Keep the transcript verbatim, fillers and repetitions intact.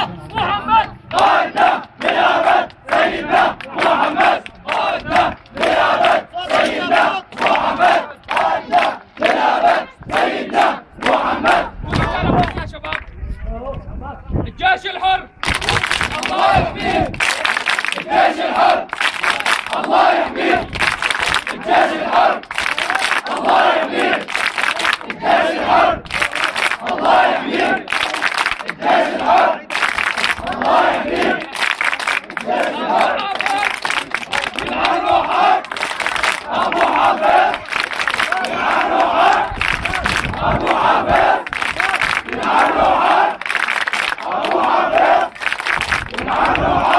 محمد قائدنا بنيابة سيدنا محمد قائدنا بنيابة سيدنا محمد قائدنا بنيابة سيدنا محمد. يا شباب الجيش الحر الله يحميه، الجيش الحر الله يحميه، الجيش الحر الله يحميه، الجيش الحر الله يحميه، الجيش الحر الله يحميه، الجيش الحر. يلعن روحك ابو حافظ، يلعن روحك ابو حافظ، يلعن روحك ابو حافظ، يلعن روحك